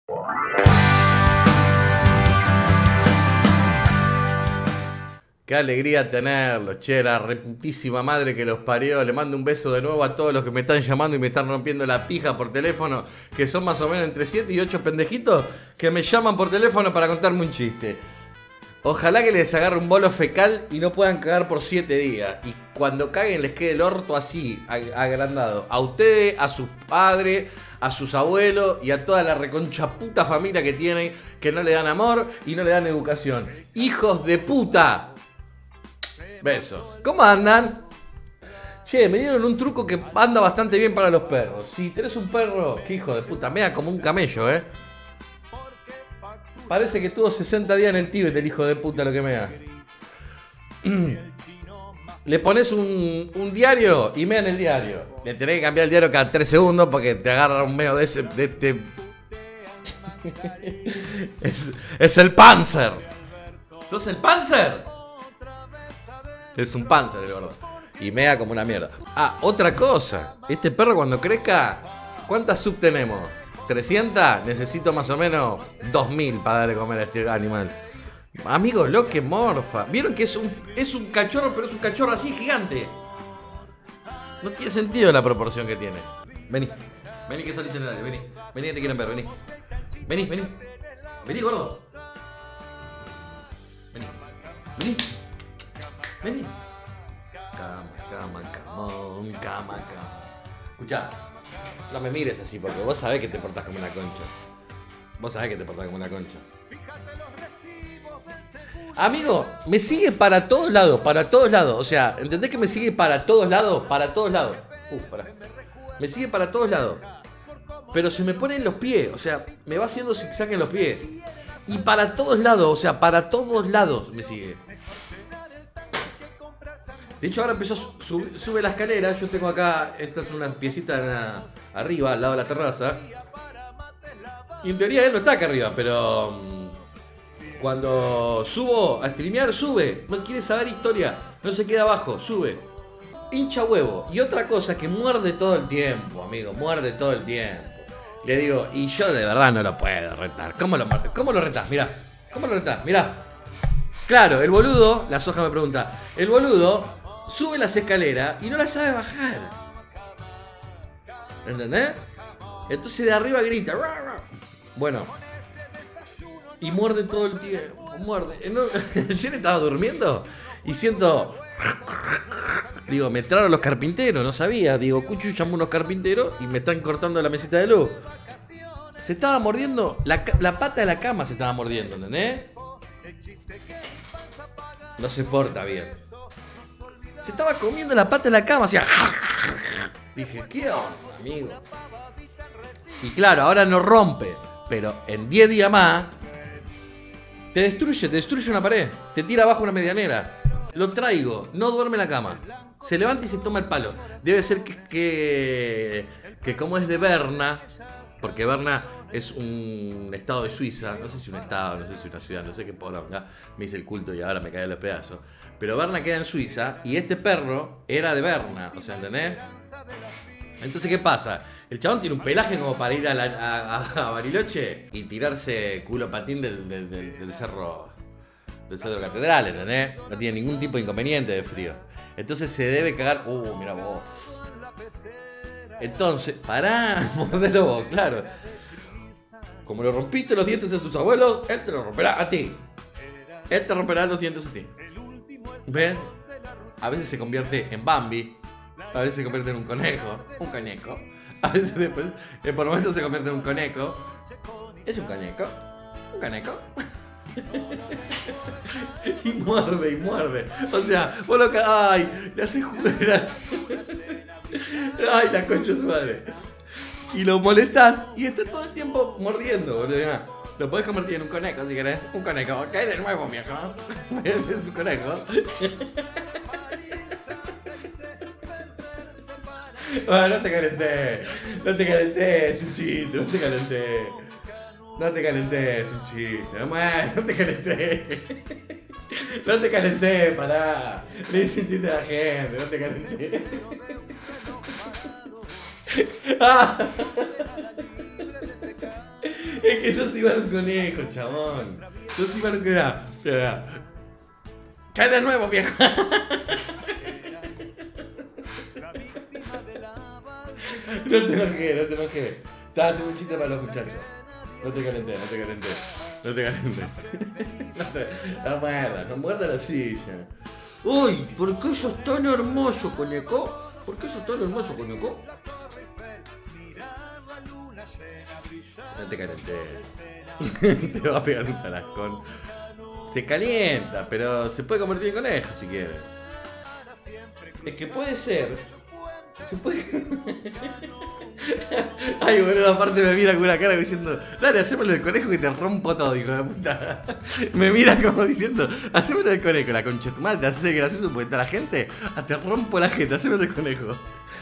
Qué alegría tenerlos, che, la reputísima madre que los parió. Le mando un beso de nuevo a todos los que me están llamando y me están rompiendo la pija por teléfono, que son más o menos entre 7 y 8 pendejitos que me llaman por teléfono para contarme un chiste. Ojalá que les agarre un bolo fecal y no puedan cagar por 7 días. Y cuando caguen les quede el orto así, agrandado. A ustedes, a sus padres, a sus abuelos y a toda la reconcha puta familia que tienen, que no le dan amor y no le dan educación. ¡Hijos de puta! Besos. ¿Cómo andan? Che, me dieron un truco que anda bastante bien para los perros. Si tenés un perro, que hijo de puta, mea como un camello, Parece que tuvo 60 días en el Tíbet, el hijo de puta, lo que mea. Le pones un diario y mea en el diario. Le tenés que cambiar el diario cada 3 segundos porque te agarra un meo de este... es el Panzer. ¿Sos el Panzer? Es un Panzer el gordo. Y mea como una mierda. Ah, otra cosa. Este perro cuando crezca, ¿cuántas sub tenemos? ¿300? Necesito más o menos 2000 para darle a comer a este animal. Amigo, lo que morfa. ¿Vieron que es un cachorro, pero es un cachorro así gigante? No tiene sentido la proporción que tiene. Vení. Vení que salís en el área. Vení. Vení que te quieren ver. Vení. Vení, vení. Vení, gordo. Vení. Vení. Vení. Cama. Escuchá, no me mires así porque vos sabés que te portás como una concha. Amigo, me sigue para todos lados. O sea, ¿entendés que me sigue para todos lados? Pará. Me sigue para todos lados. Pero se me pone en los pies, o sea, me va haciendo zigzag en los pies. Y para todos lados, o sea, para todos lados me sigue. De hecho, ahora empezó, sube la escalera. Yo tengo acá, esta es una piecita arriba, al lado de la terraza. Y en teoría él no está acá arriba, pero cuando subo a streamear, sube. No quiere saber historia, no se queda abajo, sube. Hincha huevo. Y otra cosa, que muerde todo el tiempo, amigo, muerde todo el tiempo. Le digo, y yo de verdad no lo puedo retar. ¿Cómo lo muerde? ¿Cómo lo retás? Mirá, ¿cómo lo retás? Mirá. Claro, el boludo, la soja me pregunta, el boludo sube las escaleras y no las sabe bajar. ¿Entendés? Entonces de arriba grita. Bueno. Y muerde todo el tiempo. Muerde. Ayer estaba durmiendo y siento... Digo, me entraron los carpinteros, no sabía. Digo, Cuchu llamó unos carpinteros y me están cortando la mesita de luz. Se estaba mordiendo, la pata de la cama se estaba mordiendo, ¿entendés? No se porta bien. Se estaba comiendo la pata de la cama, hacía... Dije, ¿qué onda, amigo? Y claro, ahora no rompe, pero en 10 días más te destruye una pared, te tira abajo una medianera. Lo traigo, no duerme en la cama, se levanta y se toma el palo. Debe ser que como es de Berna, porque Berna es un estado de Suiza, no sé si un estado, no sé si una ciudad, no sé qué poronga, me hice el culto y ahora me cae los pedazos. Pero Berna queda en Suiza y este perro era de Berna, o sea, ¿entendés? Entonces, ¿qué pasa? El chabón tiene un pelaje como para ir a Bariloche y tirarse culo patín del cerro Catedral, ¿entendés? No tiene ningún tipo de inconveniente de frío. Entonces se debe cagar... Mirá vos. Entonces, pará, mordelo vos, claro. Como le rompiste los dientes a tus abuelos, él te lo romperá a ti. Él te romperá los dientes a ti. ¿Ven? A veces se convierte en Bambi. A veces se convierte en un conejo. Un conejo. A veces después, por momentos se convierte en un conejo. Es un conejo. Un conejo. Y muerde. O sea, vos lo que... ¡Ay! Le haces jugar. ¡Ay, la concha de su madre! Y lo molestás y está todo el tiempo mordiendo, boludo. Lo podés convertir en un conejo si querés. Un conejo. Cae de nuevo, viejo. Es un conejo. Bueno, no te calentés. No te calentés, es un chiste. No te calentés. No te calentés, es un chiste. No te calentés. No te calentés, pará. Le hice un chiste a la gente. No te calentés. Es que sos igual un conejo, chabón. Sos igual un conejo. ¡Cae de nuevo, viejo! No te enojé, no te enojé. Estaba haciendo un chiste para los muchachos. No te calenté, no te calenté. No te calenté. No muerda la silla. Uy, ¿por qué sos tan hermoso, conejo? ¿Por qué sos tan hermoso, conejo? No te calenté. Te va a pegar un tarascón. Se calienta, pero se puede convertir en conejo si quiere. Es que puede ser. Se puede. Ay, boludo, aparte me mira con una cara diciendo: dale, hacémelo del conejo que te rompo todo, hijo de puta. Me mira como diciendo: hacémelo del conejo, la concha de tu madre, te hace gracioso porque está la gente. Te rompo la jeta, hacémelo del conejo.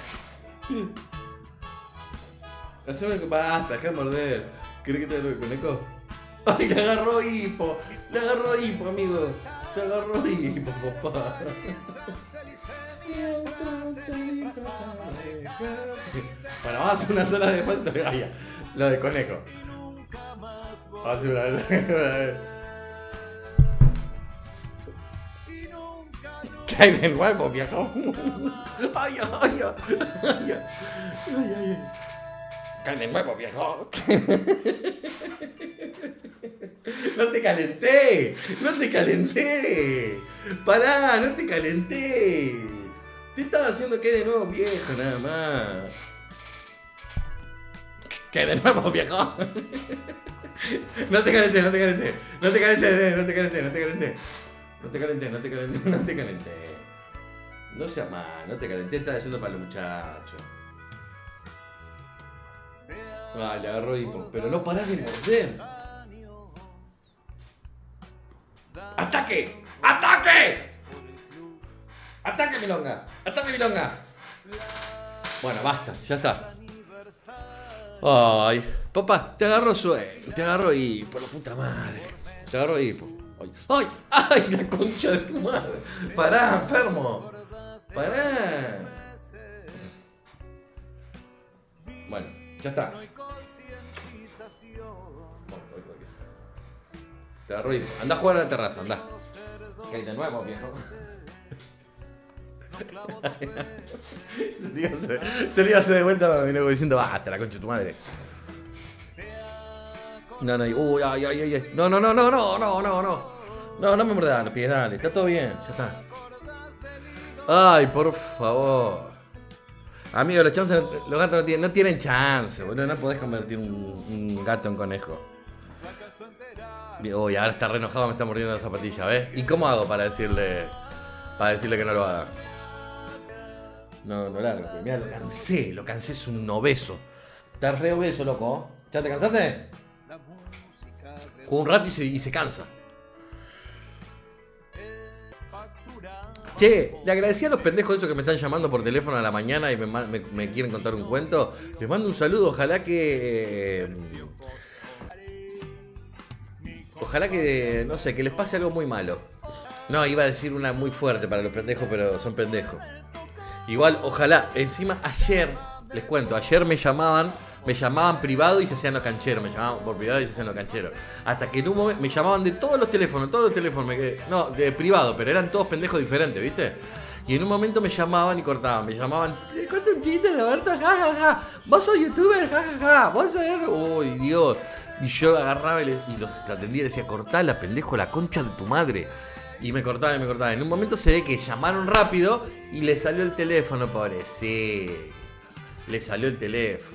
Hacémelo del conejo. Basta, deja de morder. ¿Querés que te haga el conejo? Ay, le agarró hipo. Le agarró hipo, amigo. Se agarró hipo, papá. Bueno, vamos a hacer una sola de falta. Ah, ya. Lo de conejo. Vamos a hacer una vez. ¿Qué hay de nuevo, viejo? Ay, ay, ay, ay, ay. ¿Qué hay de nuevo, viejo? No te calenté. No te calenté. Pará, no te calenté. Te estaba haciendo que de nuevo, viejo, nada más. ¿Qué de nuevo, viejo? No te calenté, no te calenté. No te calenté, no te calenté, no te calenté. No te calenté, no te calenté, no te calenté. No seas mal, no te calenté, estás haciendo para los muchachos. Ah, le agarró hipo, pero no parás de morder. ¡Ataque! ¡Ataque! ¡Ataque, milonga! ¡Ataque, milonga! Bueno, basta, ya está. Ay, papá, te agarró sueño, te agarró hipo, la puta madre. Te agarró hipo. ¡Ay! ¡Ay! La concha de tu madre. Pará, enfermo. Pará. Bueno, ya está. Te agarró hipo. Andá a jugar a la terraza, andá. ¿Qué hay de nuevo, viejo? Se le iba a hacer de vuelta y luego diciendo: basta, la concha de tu madre. No, no, uy, ay, ay, ay. No, no, no, no, no, no, no, no. No, no me mordas los pies, dale, está todo bien, ya está. Ay, por favor. Amigo, los gatos no tienen chance, boludo. No podés convertir un gato en conejo. Uy, ahora está re enojado, me está mordiendo la zapatilla, ¿ves? ¿Y cómo hago para decirle que no lo haga? No, no largo, mirá, lo cansé, es un obeso. Estás re obeso, loco. ¿Ya te cansaste? Juega un rato y se cansa. Che, le agradecí a los pendejos esos que me están llamando por teléfono a la mañana y me quieren contar un cuento. Les mando un saludo, ojalá que, no sé, que les pase algo muy malo. No, iba a decir una muy fuerte para los pendejos, pero son pendejos. Igual, ojalá, encima ayer, les cuento, ayer me llamaban privado y se hacían los cancheros, me llamaban por privado y se hacían los cancheros. Hasta que en un momento me llamaban de todos los teléfonos, no, de privado, pero eran todos pendejos diferentes, ¿viste? Y en un momento me llamaban y cortaban, me llamaban: te cuento un chiste, Roberto, jajaja, vos sos youtuber, jajaja, vos sos... Uy, Dios. Y yo agarraba y los atendía y les decía: cortala, pendejo, la concha de tu madre. Y me cortaban y me cortaban. En un momento se ve que llamaron rápido y le salió el teléfono, pobrecito. Le salió el teléfono.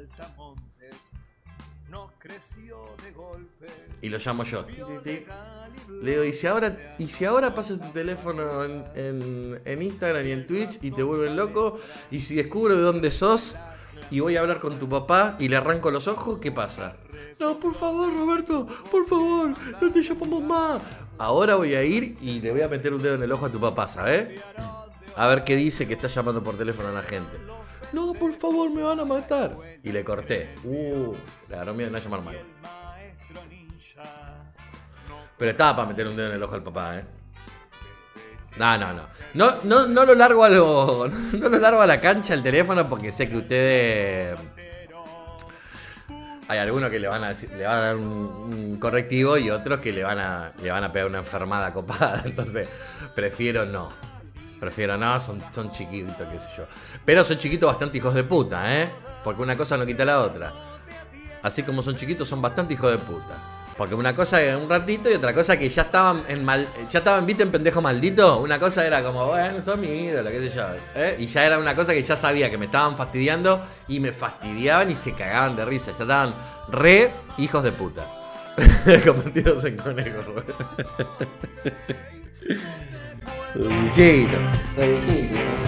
Y lo llamo yo. Le digo: ¿y si ahora paso tu teléfono en Instagram y en Twitch y te vuelven loco? ¿Y si descubro de dónde sos y voy a hablar con tu papá y le arranco los ojos? ¿Qué pasa? No, por favor, Roberto, por favor, no te llamamos más. Ahora voy a ir y le voy a meter un dedo en el ojo a tu papá, ¿sabes? A ver qué dice que está llamando por teléfono a la gente. No, por favor, me van a matar. Y le corté. Le agarró miedo de no llamar mal. Pero estaba para meter un dedo en el ojo al papá, ¿eh? No lo largo a la cancha el teléfono porque sé que ustedes... Hay algunos que le van a dar un correctivo y otros que le van a pegar una enfermada copada. Entonces, prefiero no. Son chiquitos, qué sé yo. Pero son chiquitos bastante hijos de puta, ¿eh? Porque una cosa no quita la otra. Así como son chiquitos, son bastante hijos de puta. Porque una cosa era un ratito y otra cosa que ya estaban ¿viste en pendejo maldito? Una cosa era como, bueno, son mi ídolo, qué sé yo. Y ya era una cosa que ya sabía que me estaban fastidiando y me fastidiaban y se cagaban de risa. Ya estaban re hijos de puta. Convertidos en conejos. Ridículo.